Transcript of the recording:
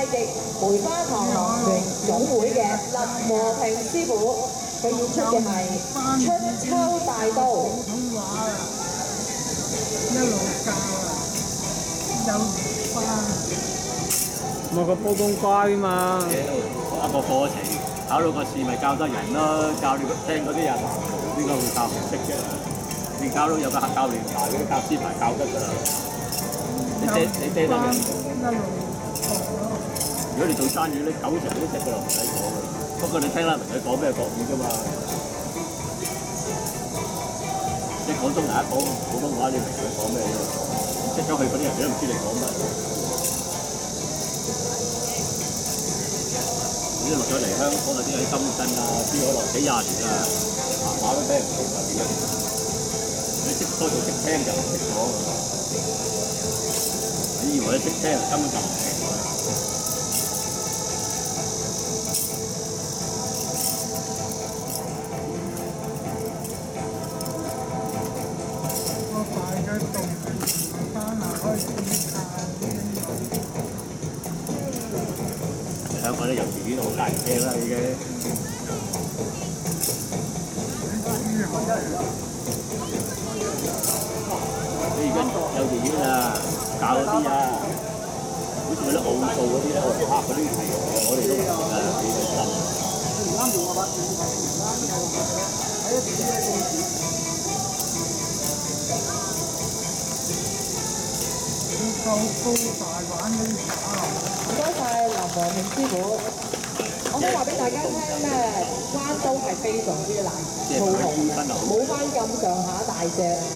翼梅花堂行團總會嘅林和平師傅，佢演出嘅係春秋大刀。 普通話啊，一路教啊，有花。 咪個煲冬瓜啫嘛。 一個課程，考到個試咪教得人咯，教你聽嗰啲人應該會教唔識嘅。你教到有個教練牌嗰啲教師牌教得㗎啦。你爹得嘅。 一路學咯。 如果你做生意咧，90%都識㗎啦，唔使講㗎。不過你聽啦，明佢講咩國語㗎嘛。你廣東話講普通話，你明佢講咩啫？識咗佢嗰啲人，你都唔知你講乜。你都落咗嚟香港嗰啲喺深圳啊，珠海落幾廿年啦，話都聽唔明啊點樣？你識多數識聽就唔識講㗎嘛。你以為你識聽，根本就唔明。 我大嘅動翻啊，開始教。 香港啲幼稚園好大聲啦，已經。你而家幼稚園啊，教嗰啲啊，好似嗰啲奧數嗰啲咧，我哋嗰啲題我哋都唔明啊，幾鬼深。 夠高大玩呢打。 唔該晒林和平師傅。我想話俾大家聽咧，關刀係非常之難操控嘅，冇翻咁上下大隻。